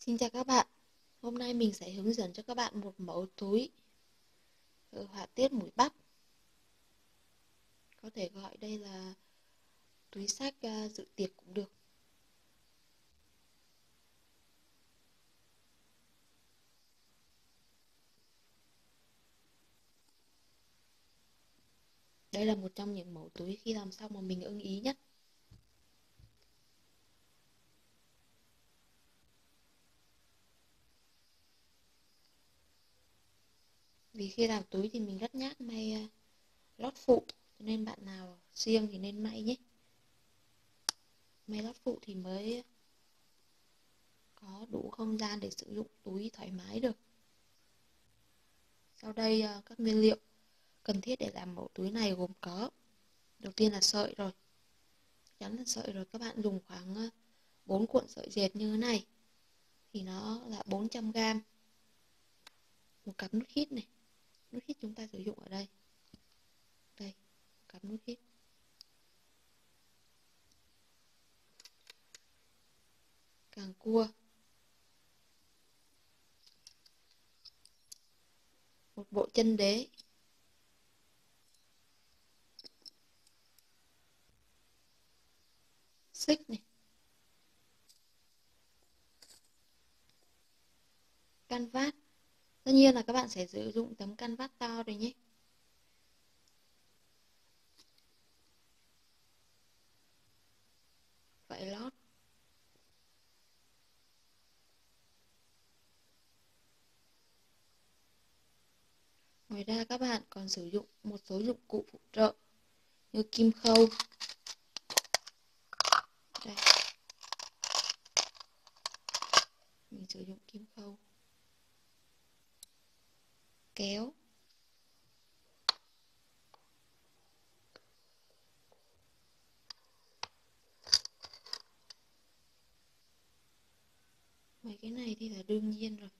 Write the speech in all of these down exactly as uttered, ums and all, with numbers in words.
Xin chào các bạn, hôm nay mình sẽ hướng dẫn cho các bạn một mẫu túi ở họa tiết mũi Bắc. Có thể gọi đây là túi xách uh, dự tiệc cũng được. Đây là một trong những mẫu túi khi làm xong mà mình ưng ý nhất. Vì khi làm túi thì mình rất nhát may uh, lót phụ, cho nên bạn nào siêng thì nên may nhé. May lót phụ thì mới có đủ không gian để sử dụng túi thoải mái được. Sau đây uh, các nguyên liệu cần thiết để làm mẫu túi này gồm có: đầu tiên là sợi rồi. Chắc chắn là sợi rồi, các bạn dùng khoảng uh, bốn cuộn sợi dệt như thế này thì nó là bốn trăm gam. Một cặp nút khít này, nút khít chúng ta sử dụng ở đây, đây, cặp nút khít. Càng cua, một bộ chân đế, xích này, canvas. Tất nhiên là các bạn sẽ sử dụng tấm canvas to rồi nhé. Vải lót, ngoài ra các bạn còn sử dụng một số dụng cụ phụ trợ như kim khâu. Đây, mình sử dụng kim khâu, kéo, mấy cái này thì là đương nhiên rồi.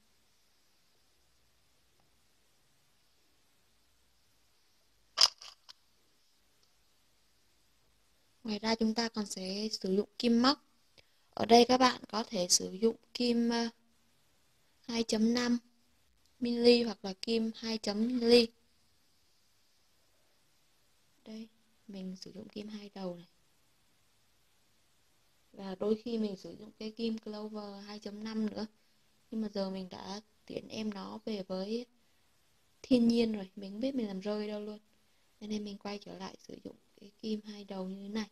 Ngoài ra chúng ta còn sẽ sử dụng kim móc. Ở đây các bạn có thể sử dụng kim hai chấm năm mi-li hoặc là kim hai chấm mi-li. Đây, mình sử dụng kim hai đầu này. Và đôi khi mình sử dụng cái kim Clover hai chấm năm nữa. Nhưng mà giờ mình đã tiện em nó về với thiên nhiên rồi, mình không biết mình làm rơi đâu luôn. Cho nên mình quay trở lại sử dụng cái kim hai đầu như thế này.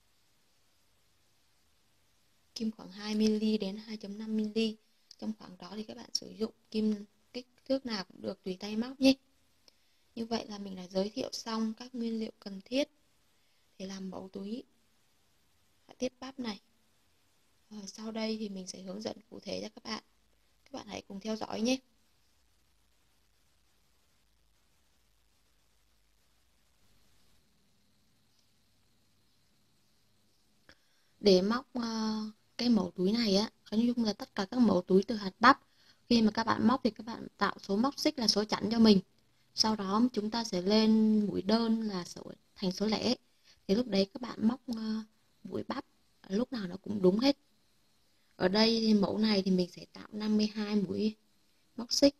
Kim khoảng hai mi-li đến hai chấm năm mi-li. Trong khoảng đó thì các bạn sử dụng kim kích thước nào cũng được, tùy tay móc nhé. Như vậy là mình đã giới thiệu xong các nguyên liệu cần thiết để làm mẫu túi họa tiết Bắc này. Rồi sau đây thì mình sẽ hướng dẫn cụ thể cho các bạn. Các bạn hãy cùng theo dõi nhé. Để móc uh, cái mẫu túi này á, nói chung là tất cả các mẫu túi từ hạt bắp, khi mà các bạn móc thì các bạn tạo số móc xích là số chẵn cho mình. Sau đó chúng ta sẽ lên mũi đơn là số thành số lẻ. Thì lúc đấy các bạn móc uh, mũi bắp lúc nào nó cũng đúng hết. Ở đây thì mẫu này thì mình sẽ tạo năm mươi hai mũi móc xích.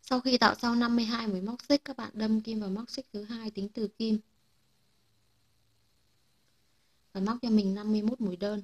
Sau khi tạo xong năm mươi hai mũi móc xích, các bạn đâm kim vào móc xích thứ hai tính từ kim và móc cho mình năm mươi mốt mũi đơn.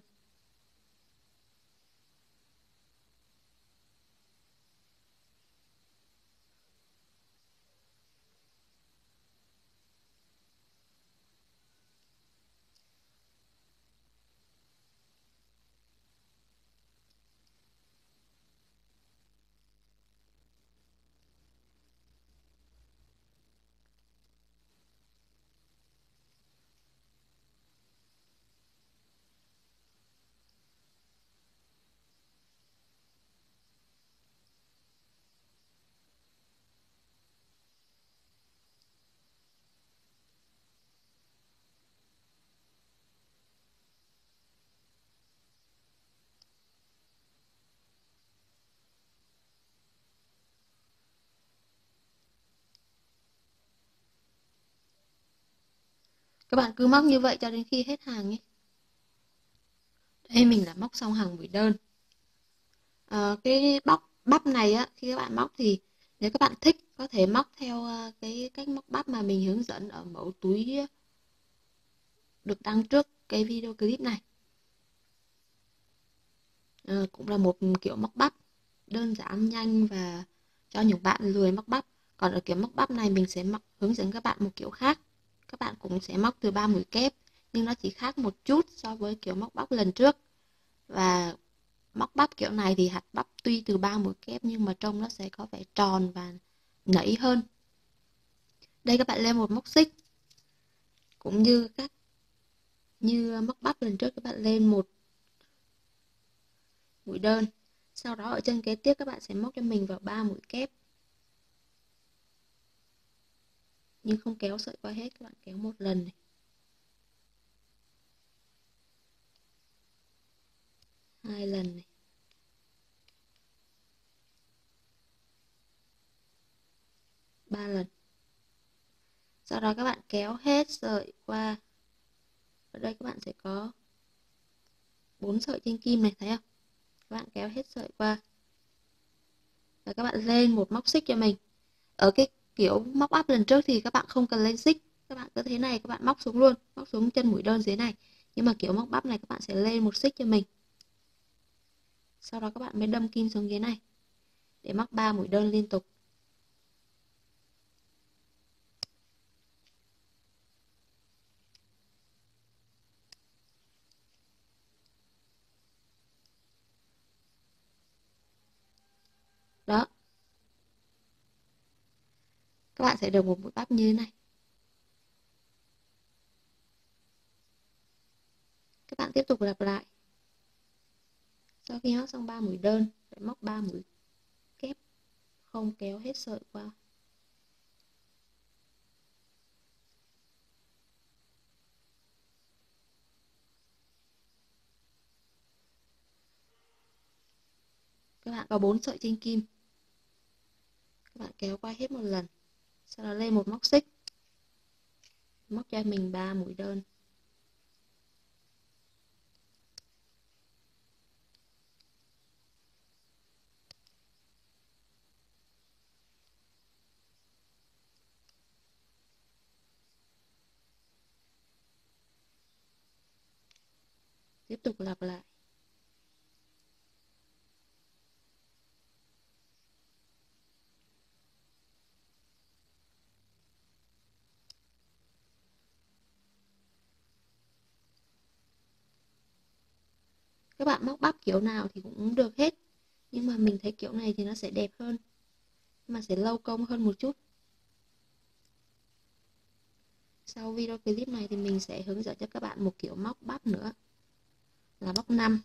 Các bạn cứ móc như vậy cho đến khi hết hàng nhé. Đây mình đã móc xong hàng mũi đơn. À, cái bóc bắp này á, khi các bạn móc thì nếu các bạn thích có thể móc theo ờ, cái cách móc bắp mà mình hướng dẫn ở mẫu túi được đăng trước cái video clip này. À, cũng là một kiểu móc bắp đơn giản, nhanh và cho những bạn lười móc bắp. Còn ở kiểu móc bắp này mình sẽ móc, hướng dẫn các bạn một kiểu khác. Các bạn cũng sẽ móc từ ba mũi kép nhưng nó chỉ khác một chút so với kiểu móc bắp lần trước. Và móc bắp kiểu này thì hạt bắp tuy từ ba mũi kép nhưng mà trông nó sẽ có vẻ tròn và nảy hơn. Đây các bạn lên một móc xích cũng như các như móc bắp lần trước, các bạn lên một mũi đơn. Sau đó ở chân kế tiếp các bạn sẽ móc cho mình vào ba mũi kép nhưng không kéo sợi qua hết, các bạn kéo một lần này, hai lần này, ba lần. Sau đó các bạn kéo hết sợi qua. Ở đây các bạn sẽ có bốn sợi trên kim này, thấy không? Các bạn kéo hết sợi qua và các bạn lên một móc xích cho mình. Ở cái kiểu móc áp lần trước thì các bạn không cần lên xích, các bạn cứ thế này các bạn móc xuống luôn, móc xuống chân mũi đơn dưới này. Nhưng mà kiểu móc bắp này các bạn sẽ lên một xích cho mình, sau đó các bạn mới đâm kim xuống dưới này để móc ba mũi đơn liên tục. Đó, các bạn sẽ được một mũi bắp như thế này. Các bạn tiếp tục lặp lại. Sau khi móc xong ba mũi đơn, phải móc ba mũi kép, không kéo hết sợi qua. Các bạn có bốn sợi trên kim, các bạn kéo qua hết một lần, sau đó lên một móc xích, móc cho mình ba mũi đơn. Tiếp tục lặp lại. Các bạn móc bắp kiểu nào thì cũng được hết, nhưng mà mình thấy kiểu này thì nó sẽ đẹp hơn, nhưng mà sẽ lâu công hơn một chút. Sau video clip này thì mình sẽ hướng dẫn cho các bạn một kiểu móc bắp nữa, là móc năm.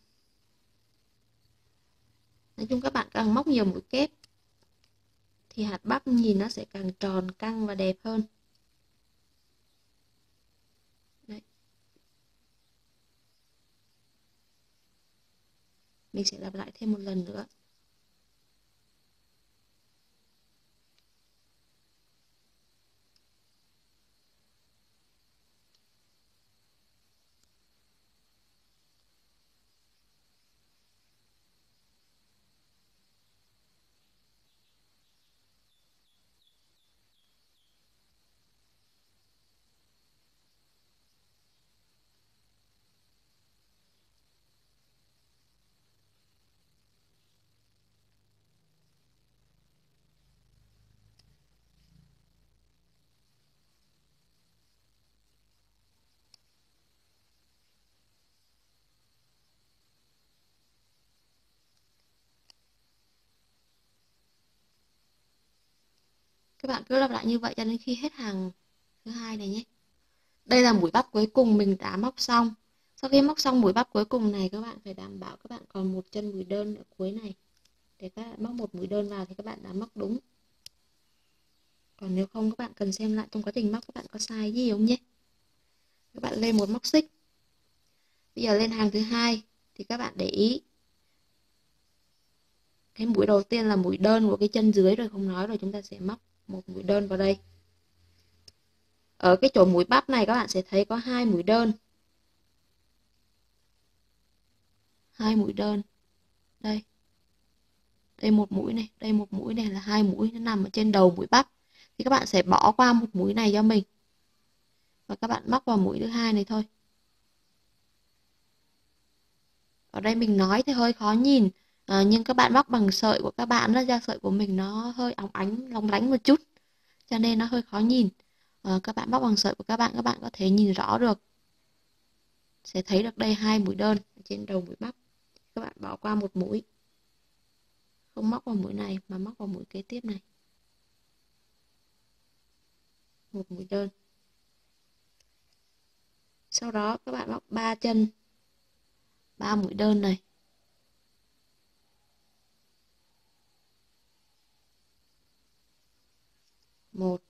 Nói chung các bạn càng móc nhiều mũi kép thì hạt bắp nhìn nó sẽ càng tròn, căng và đẹp hơn. Đấy. Mình sẽ lặp lại thêm một lần nữa. Các bạn cứ lặp lại như vậy cho đến khi hết hàng thứ hai này nhé. Đây là mũi bắp cuối cùng mình đã móc xong. Sau khi móc xong mũi bắp cuối cùng này, các bạn phải đảm bảo các bạn còn một chân mũi đơn ở cuối này. Để các bạn móc một mũi đơn vào thì các bạn đã móc đúng. Còn nếu không, các bạn cần xem lại trong quá trình móc các bạn có sai gì không nhé. Các bạn lên một móc xích. Bây giờ lên hàng thứ hai thì các bạn để ý cái mũi đầu tiên là mũi đơn của cái chân dưới rồi, không nói rồi, chúng ta sẽ móc một mũi đơn vào đây. Ở cái chỗ mũi bắp này các bạn sẽ thấy có hai mũi đơn. Hai mũi đơn. Đây. Đây một mũi này, đây một mũi này là hai mũi, nó nằm ở trên đầu mũi bắp. Thì các bạn sẽ bỏ qua một mũi này cho mình. Và các bạn móc vào mũi thứ hai này thôi. Ở đây mình nói thì hơi khó nhìn, à, nhưng các bạn móc bằng sợi của các bạn đó, da sợi của mình nó hơi óng ánh, lóng lánh một chút, cho nên nó hơi khó nhìn. À, các bạn móc bằng sợi của các bạn, các bạn có thể nhìn rõ được, sẽ thấy được đây hai mũi đơn trên đầu mũi bắp. Các bạn bỏ qua một mũi, không móc vào mũi này mà móc vào mũi kế tiếp này, một mũi đơn. Sau đó các bạn móc ba chân, ba mũi đơn này. Một,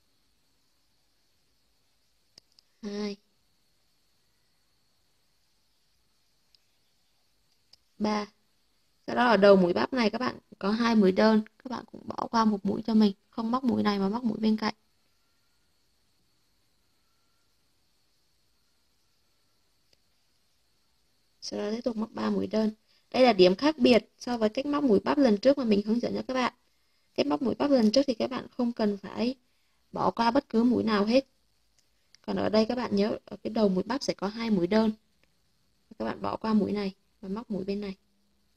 hai, ba. Sau đó ở đầu mũi bắp này các bạn có hai mũi đơn, các bạn cũng bỏ qua một mũi cho mình, không móc mũi này mà móc mũi bên cạnh. Sau đó tiếp tục móc ba mũi đơn. Đây là điểm khác biệt so với cách móc mũi bắp lần trước mà mình hướng dẫn cho các bạn. Cách móc mũi bắp lần trước thì các bạn không cần phải bỏ qua bất cứ mũi nào hết. Còn ở đây các bạn nhớ, ở cái đầu mũi bắp sẽ có hai mũi đơn. Các bạn bỏ qua mũi này và móc mũi bên này.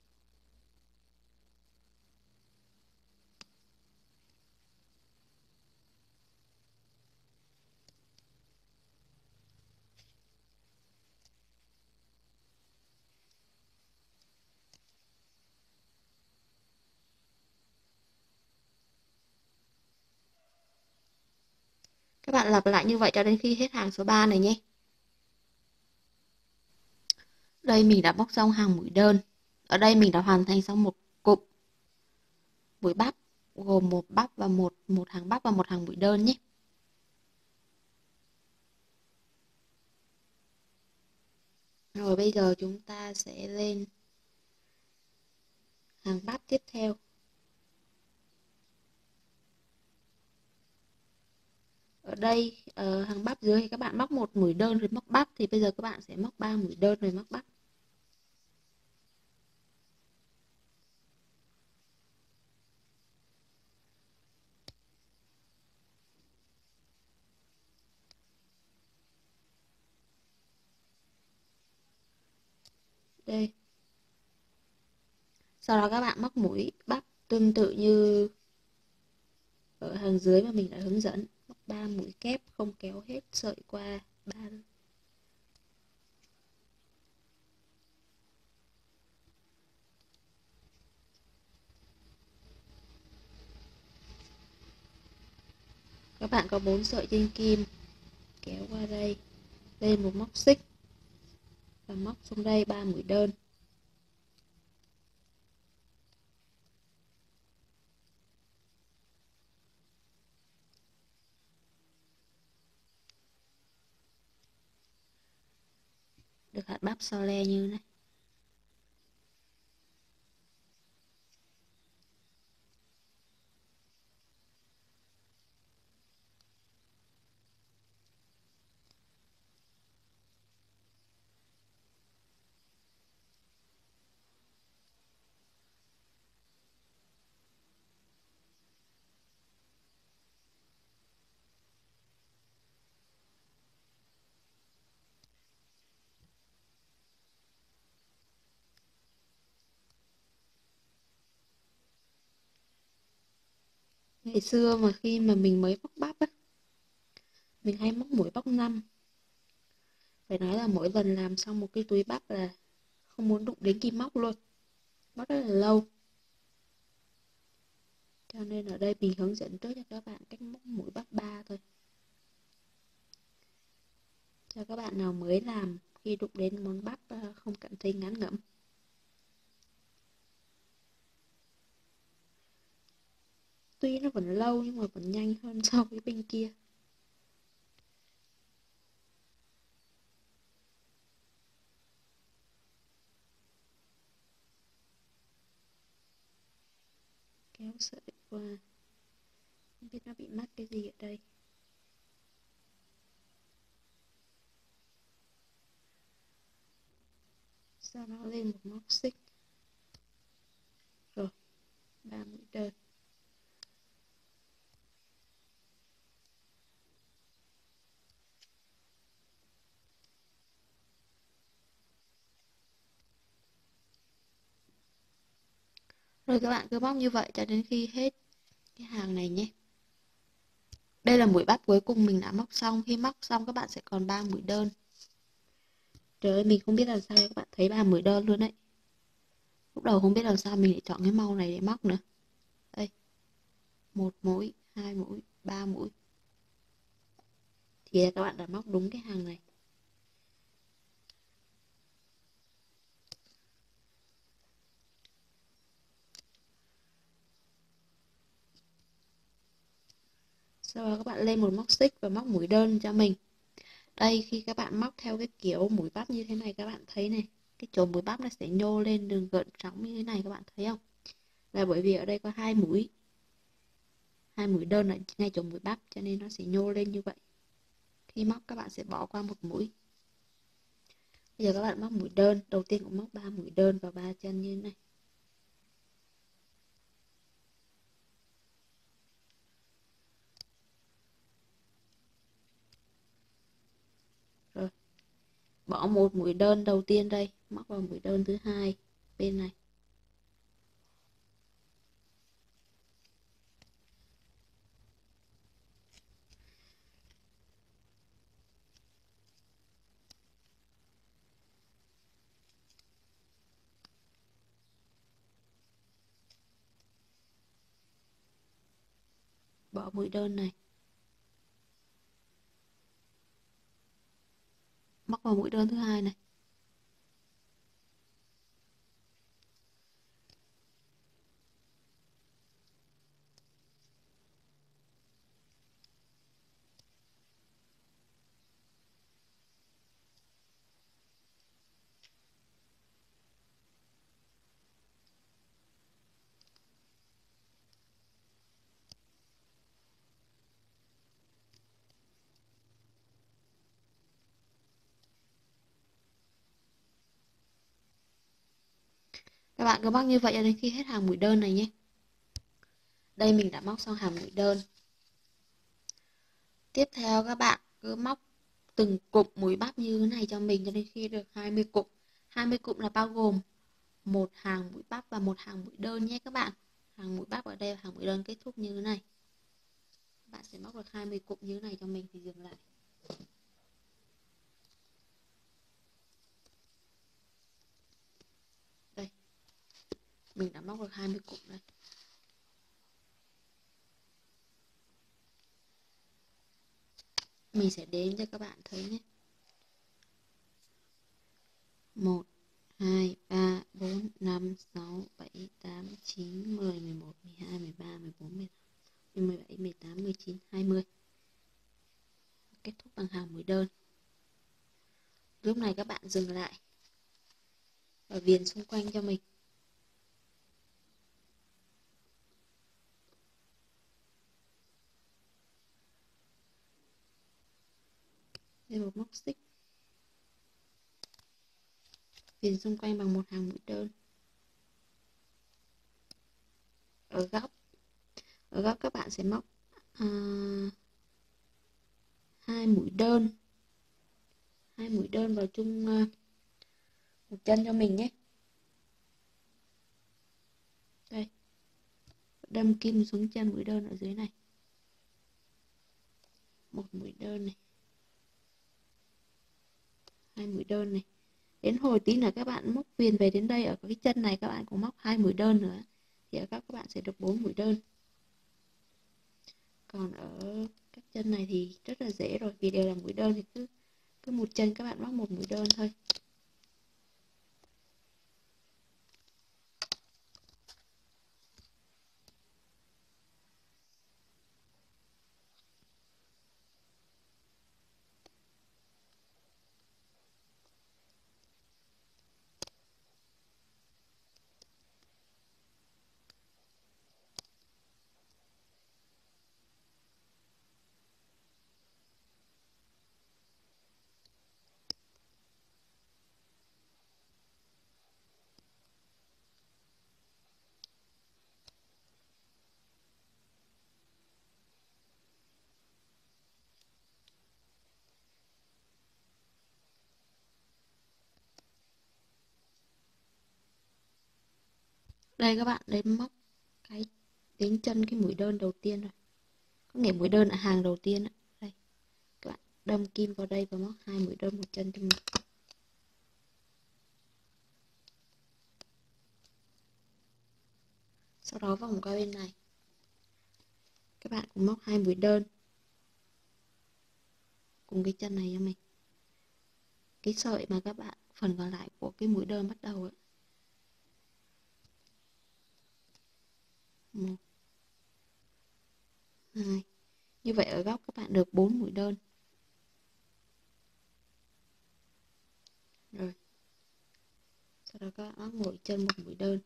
Các bạn lặp lại như vậy cho đến khi hết hàng số ba này nhé. Đây mình đã móc xong hàng mũi đơn. Ở đây mình đã hoàn thành xong một cụm mũi bắp, gồm một bắp và một một hàng bắp và một hàng mũi đơn nhé. Rồi bây giờ chúng ta sẽ lên hàng bắp tiếp theo. Ở đây ở hàng bắp dưới thì các bạn móc một mũi đơn rồi móc bắp, thì bây giờ các bạn sẽ móc ba mũi đơn rồi móc bắp. Đây. Sau đó các bạn móc mũi bắp tương tự như ở hàng dưới mà mình đã hướng dẫn, móc ba mũi kép không kéo hết sợi qua ba. Các bạn có bốn sợi trên kim, kéo qua đây, lên một móc xích và móc xuống đây ba mũi đơn. Được hạt bắp so le như này. Ngày xưa mà khi mà mình mới móc bắp á, mình hay móc mũi bóc năm. Phải nói là mỗi lần làm xong một cái túi bắp là không muốn đụng đến kim móc luôn, mất rất là lâu. Cho nên ở đây mình hướng dẫn trước cho các bạn cách móc mũi bắp ba thôi. Cho các bạn nào mới làm, khi đụng đến món bắp không cảm thấy ngán ngẩm. Tuy nó vẫn lâu nhưng mà vẫn nhanh hơn so với bên kia. Kéo sợi qua. Không biết nó bị mắc cái gì ở đây. Sau đó lên một móc xích. Rồi, ba mũi đơn. Rồi các bạn cứ móc như vậy cho đến khi hết cái hàng này nhé. Đây là mũi bắp cuối cùng mình đã móc xong. Khi móc xong các bạn sẽ còn ba mũi đơn. Trời ơi, mình không biết làm sao các bạn thấy ba mũi đơn luôn đấy. Lúc đầu không biết làm sao mình lại chọn cái màu này để móc nữa. Đây. Một mũi, hai mũi, ba mũi. Thì các bạn đã móc đúng cái hàng này. Sau đó các bạn lên một móc xích và móc mũi đơn cho mình. Đây, khi các bạn móc theo cái kiểu mũi bắp như thế này, các bạn thấy này, cái chỗ mũi bắp nó sẽ nhô lên đường gợn sóng như thế này, các bạn thấy không? Là bởi vì ở đây có hai mũi, hai mũi đơn ở ngay chỗ mũi bắp cho nên nó sẽ nhô lên như vậy. Khi móc các bạn sẽ bỏ qua một mũi. Bây giờ các bạn móc mũi đơn, đầu tiên cũng móc ba mũi đơn vào ba chân như thế này. Rồi. Bỏ một mũi đơn đầu tiên đây, móc vào mũi đơn thứ hai bên này. Bỏ mũi đơn này. Móc vào mũi đơn thứ hai này. Các bạn cứ móc như vậy cho đến khi hết hàng mũi đơn này nhé. Đây mình đã móc xong hàng mũi đơn. Tiếp theo các bạn cứ móc từng cụm mũi bắp như thế này cho mình cho đến khi được hai mươi cụm. hai mươi cụm là bao gồm một hàng mũi bắp và một hàng mũi đơn nhé các bạn. Hàng mũi bắp ở đây và hàng mũi đơn kết thúc như thế này. Các bạn sẽ móc được hai mươi cụm như thế này cho mình thì dừng lại. Đây. Mình đã móc được hai mươi cụm đây. Mình sẽ đếm cho các bạn thấy nhé. một, hai, ba, bốn, năm, sáu, bảy, tám, chín, mười, mười một, mười hai, mười ba, mười bốn, mười lăm, mười bảy, mười tám, mười chín, hai mươi. Kết thúc bằng hàng mũi đơn. Lúc này các bạn dừng lại và viền xung quanh cho mình. Lên một móc xích. Viền xung quanh bằng một hàng mũi đơn. Ở góc, ở góc các bạn sẽ móc à, hai mũi đơn, hai mũi đơn vào chung à, một chân cho mình nhé. Đây, đâm kim xuống chân mũi đơn ở dưới này. Một mũi đơn này, hai mũi đơn này. Đến hồi tí nữa các bạn móc viền về đến đây, ở cái chân này các bạn cũng móc hai mũi đơn nữa thì ở góc các bạn sẽ được bốn mũi đơn. Còn ở các chân này thì rất là dễ rồi, vì đều là mũi đơn thì cứ cứ một chân các bạn móc một mũi đơn thôi. Đây các bạn, đến móc cái đến chân cái mũi đơn đầu tiên rồi, có nghĩa mũi đơn ở hàng đầu tiên đó. Đây các bạn đâm kim vào đây và móc hai mũi đơn một chân cho mình. Sau đó vòng qua bên này, các bạn cũng móc hai mũi đơn cùng cái chân này cho mình, cái sợi mà các bạn phần còn lại của cái mũi đơn bắt đầu ấy. Một, hai, như vậy ở góc các bạn được bốn mũi đơn. Rồi sau đó các bạn móc mỗi chân một mũi đơn.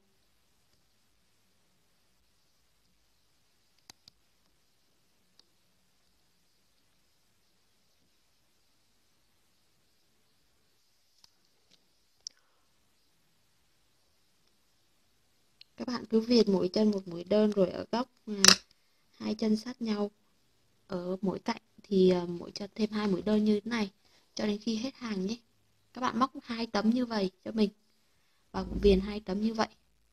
Các bạn cứ viền mỗi chân một mũi đơn, rồi ở góc à, hai chân sát nhau ở mỗi cạnh thì à, mỗi chân thêm hai mũi đơn như thế này cho đến khi hết hàng nhé. Các bạn móc hai tấm như vậy cho mình và cũng viền hai tấm như vậy.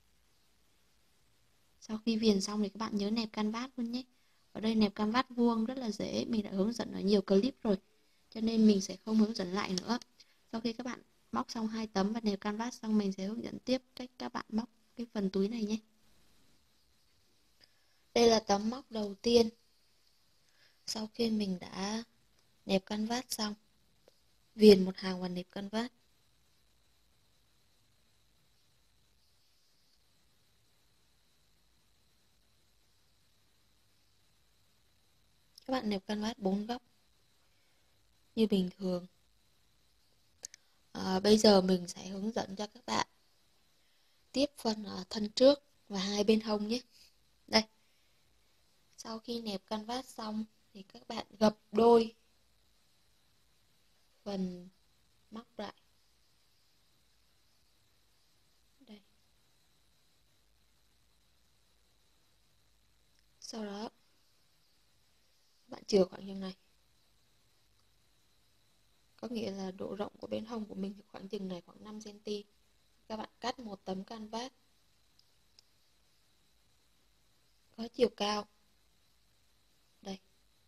Sau khi viền xong thì các bạn nhớ nẹp canvas luôn nhé. Ở đây nẹp canvas vuông rất là dễ, mình đã hướng dẫn ở nhiều clip rồi cho nên mình sẽ không hướng dẫn lại nữa. Sau khi các bạn móc xong hai tấm và nẹp canvas xong, mình sẽ hướng dẫn tiếp cách các bạn móc cái phần túi này nhé. Đây là tấm móc đầu tiên. Sau khi mình đã nẹp canvas xong, viền một hàng và nẹp canvas. Các bạn nẹp canvas bốn góc như bình thường. À, bây giờ mình sẽ hướng dẫn cho các bạn tiếp phần uh, thân trước và hai bên hông nhé. Đây. Sau khi nẹp canvas xong thì các bạn gập đôi phần móc lại. Đây. Sau đó các bạn chừa khoảng chừng này. Có nghĩa là độ rộng của bên hông của mình khoảng chừng này, khoảng năm xăng ti mét. Các bạn cắt một tấm canvas có chiều cao. Đây.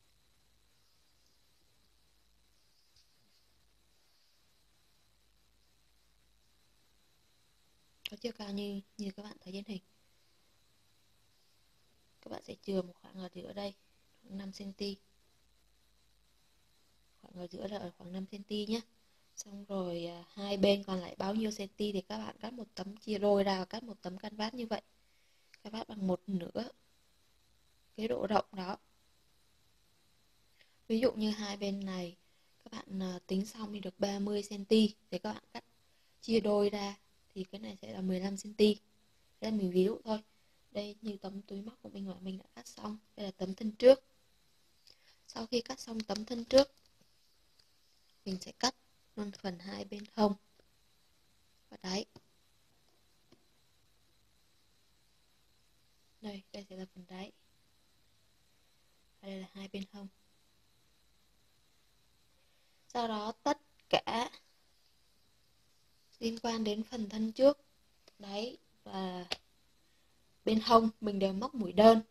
Có chiều cao như như các bạn thấy trên hình. Các bạn sẽ chừa một khoảng ở giữa đây, khoảng năm xăng ti mét. Khoảng ở giữa là ở khoảng năm xăng ti mét nhé. Xong rồi à, hai bên còn lại bao nhiêu cm thì các bạn cắt một tấm, chia đôi ra và cắt một tấm canvas như vậy. Canvas bằng một nửa cái độ rộng đó. Ví dụ như hai bên này các bạn à, tính xong thì được ba mươi xăng ti mét thì các bạn cắt chia đôi ra thì cái này sẽ là mười lăm xăng ti mét. Đây là mình ví dụ thôi. Đây như tấm túi móc của mình mà mình đã cắt xong. Đây là tấm thân trước. Sau khi cắt xong tấm thân trước, mình sẽ cắt luôn phần hai bên hông và đáy. Đây, đây sẽ là phần đáy. Và đây là hai bên hông. Sau đó tất cả liên quan đến phần thân trước, đáy và bên hông mình đều móc mũi đơn.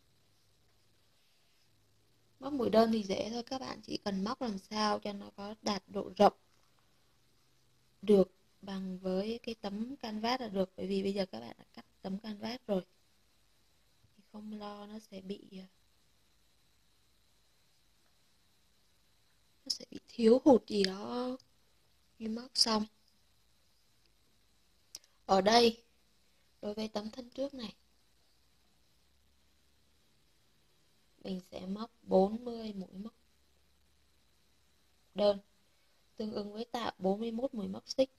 Móc mũi đơn thì dễ thôi, các bạn chỉ cần móc làm sao cho nó có đạt độ rộng được bằng với cái tấm canvas là được. Bởi vì bây giờ các bạn đã cắt tấm canvas rồi thì không lo nó sẽ bị nó sẽ bị thiếu hụt gì đó khi móc xong. Ở đây, đối với tấm thân trước này, mình sẽ móc bốn mươi mũi móc đơn, tương ứng với tạo bốn mươi mốt mũi móc xích.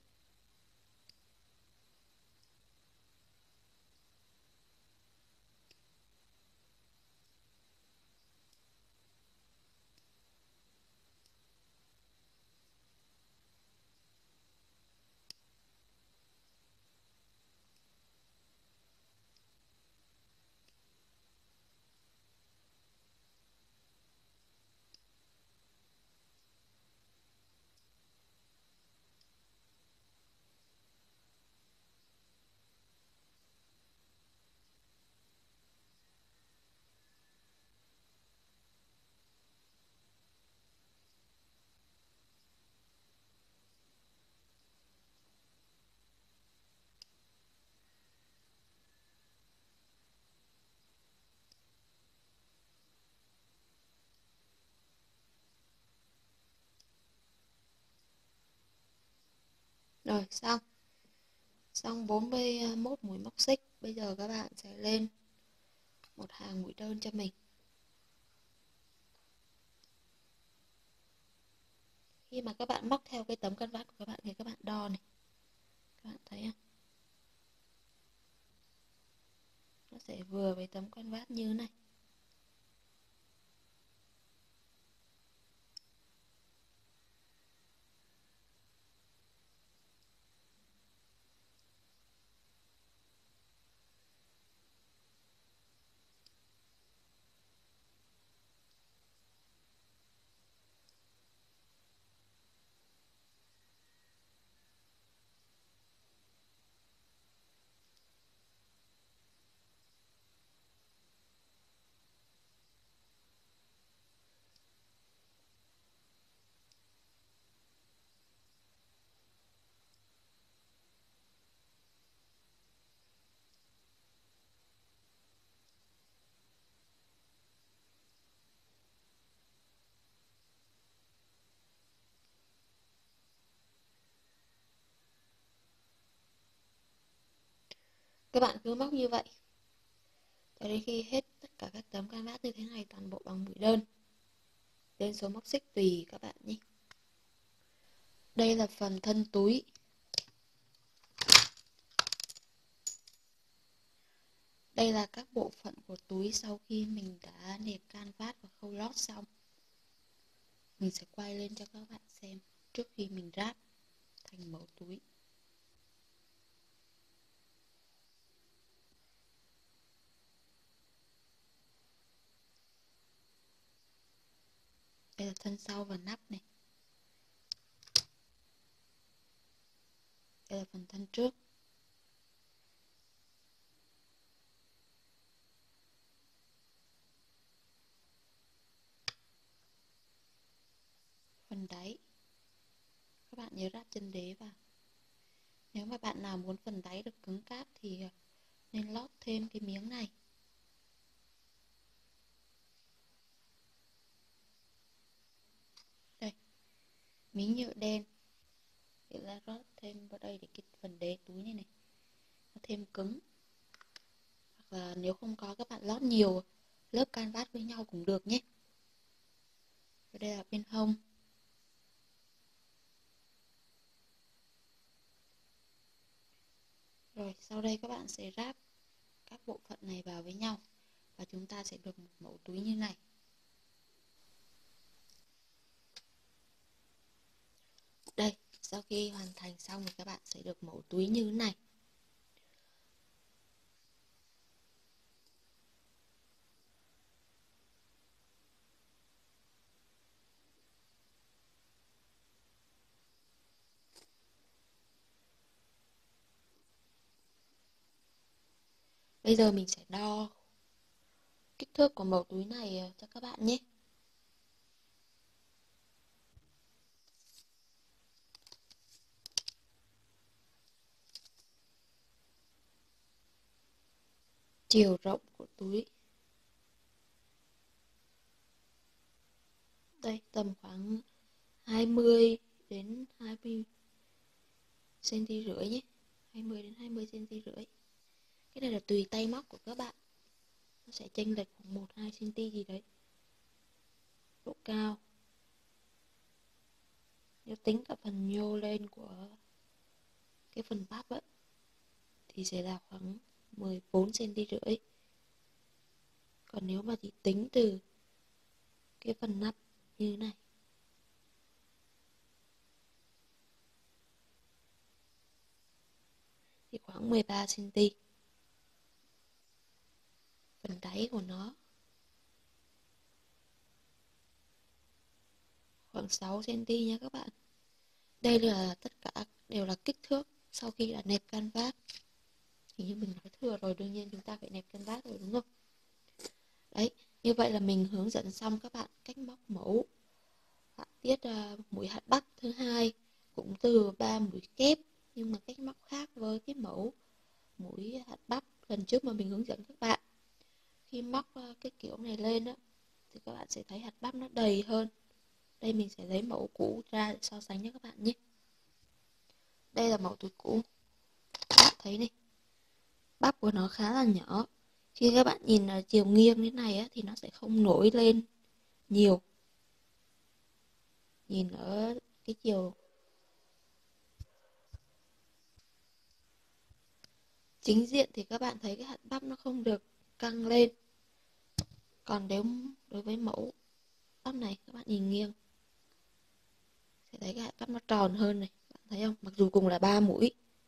Rồi, xong. Xong bốn mươi mốt mũi móc xích. Bây giờ các bạn sẽ lên một hàng mũi đơn cho mình. Khi mà các bạn móc theo cái tấm canvas của các bạn thì các bạn đo này. Các bạn thấy không? Nó sẽ vừa với tấm canvas như thế này. Các bạn cứ móc như vậy cho đến khi hết tất cả các tấm canvas như thế này, toàn bộ bằng mũi đơn. Lên số móc xích tùy các bạn nhé. Đây là phần thân túi. Đây là các bộ phận của túi sau khi mình đã nẹp canvas và khâu lót xong. Mình sẽ quay lên cho các bạn xem trước khi mình ráp thành mẫu túi. Đây là thân sau và nắp này. Đây là phần thân trước. Phần đáy. Các bạn nhớ ráp chân đế vào. Nếu mà bạn nào muốn phần đáy được cứng cáp thì nên lót thêm cái miếng này. Đây, miếng nhựa đen. Để là lót thêm vào đây để cái phần đế túi này này nó thêm cứng. Hoặc là nếu không có, các bạn lót nhiều lớp canvas với nhau cũng được nhé. Và đây là bên hông. Rồi sau đây các bạn sẽ ráp các bộ phận này vào với nhau và chúng ta sẽ được một mẫu túi như này. Đây, sau khi hoàn thành xong thì các bạn sẽ được mẫu túi như thế này. Bây giờ mình sẽ đo kích thước của mẫu túi này cho các bạn nhé. Chiều rộng của túi. Đây, tầm khoảng hai mươi đến hai mươi cm rưỡi nhé. hai mươi đến hai mươi cm rưỡi. Cái này là tùy tay móc của các bạn. Nó sẽ chênh lệch khoảng một hai cm gì đấy. Độ cao. Nếu tính cả phần nhô lên của cái phần bắp ấy, thì sẽ là khoảng mười bốn cm rưỡi. Còn nếu mà chỉ tính từ cái phần nắp như thế này thì khoảng mười ba cm. Phần đáy của nó khoảng sáu cm nha các bạn. Đây là tất cả đều là kích thước sau khi đã nẹp canvas. Thì như mình nói thừa rồi, đương nhiên chúng ta phải nẹp canvas rồi đúng không? Đấy, như vậy là mình hướng dẫn xong các bạn cách móc mẫu họa tiết uh, mũi hạt bắp thứ hai, cũng từ ba mũi kép nhưng mà cách móc khác với cái mẫu mũi hạt bắp lần trước mà mình hướng dẫn các bạn. Khi móc uh, cái kiểu này lên đó, thì các bạn sẽ thấy hạt bắp nó đầy hơn. Đây mình sẽ lấy mẫu cũ ra để so sánh cho các bạn nhé. Đây là mẫu túi cũ. Các bạn thấy này, bắp của nó khá là nhỏ. Khi các bạn nhìn ở chiều nghiêng thế này á, thì nó sẽ không nổi lên nhiều. Nhìn ở cái chiều chính diện thì các bạn thấy cái hạt bắp nó không được căng lên. Còn nếu đối với mẫu bắp này, các bạn nhìn nghiêng sẽ thấy cái hạt bắp nó tròn hơn này. Các bạn thấy không? Mặc dù cùng là ba mũi.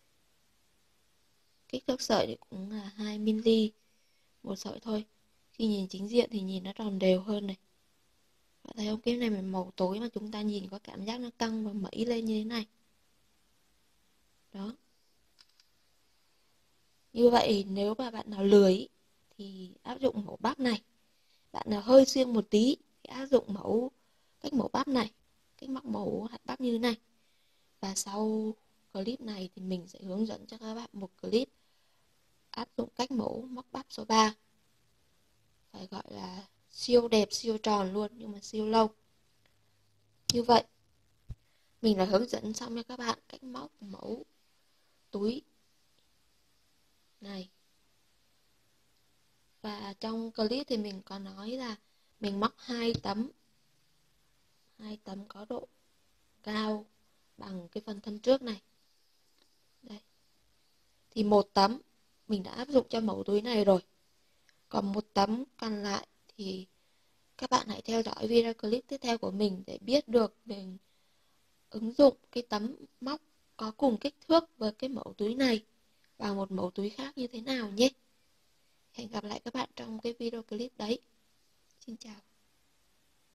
Kích thước sợi thì cũng là hai mi-li-mét một sợi thôi. Khi nhìn chính diện thì nhìn nó tròn đều hơn này. Các bạn thấy không? Cái này là màu tối mà chúng ta nhìn có cảm giác nó căng và mẩy lên như thế này. Đó. Như vậy nếu mà bạn nào lười thì áp dụng mẫu bắp này. Bạn nào hơi siêng một tí thì áp dụng mẫu cách mẫu bắp này, cách móc mẫu hạt bắp như thế này. Và sau clip này thì mình sẽ hướng dẫn cho các bạn một clip áp dụng cách mẫu móc bắp số ba. Phải gọi là siêu đẹp, siêu tròn luôn, nhưng mà siêu lâu. Như vậy mình đã hướng dẫn xong cho các bạn cách móc mẫu túi này. Và trong clip thì mình có nói là mình móc hai tấm. Hai tấm có độ cao bằng cái phần thân trước này. Đây. Thì một tấm mình đã áp dụng cho mẫu túi này rồi. Còn một tấm còn lại thì các bạn hãy theo dõi video clip tiếp theo của mình để biết được mình ứng dụng cái tấm móc có cùng kích thước với cái mẫu túi này vào một mẫu túi khác như thế nào nhé. Hẹn gặp lại các bạn trong cái video clip đấy. Xin chào.